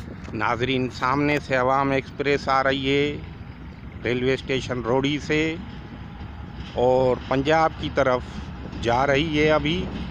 नाजरीन, सामने से अवाम एक्सप्रेस आ रही है रेलवे स्टेशन रोहड़ी से और पंजाब की तरफ जा रही है। अभी